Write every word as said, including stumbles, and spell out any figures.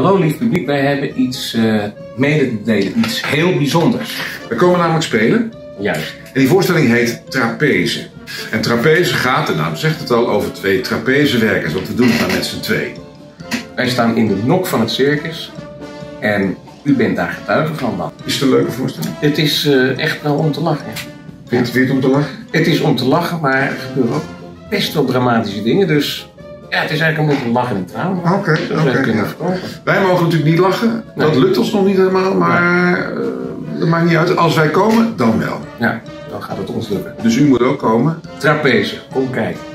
Hallo lief publiek, wij hebben iets uh, mede te delen, iets heel bijzonders. We komen namelijk spelen. Juist. En die voorstelling heet Trapeze. En trapeze gaat, de naam zegt het al, over twee trapezewerkers, want we doen het maar met z'n twee. Wij staan in de nok van het circus en u bent daar getuige van dan. Is het een leuke voorstelling? Het is uh, echt wel om te lachen. Vind je het om te lachen? Het is om te lachen, maar er gebeuren ook best wel dramatische dingen, dus ja, het is eigenlijk een beetje lachen en tranen. Oké, okay, Zo okay, kunnen ja. verkopen. Wij mogen natuurlijk niet lachen, nee. Dat lukt ons nog niet helemaal, maar uh, dat maakt niet uit. Als wij komen, dan wel. Ja, dan gaat het ons lukken. Dus u moet ook komen. Trapeze, kom kijken.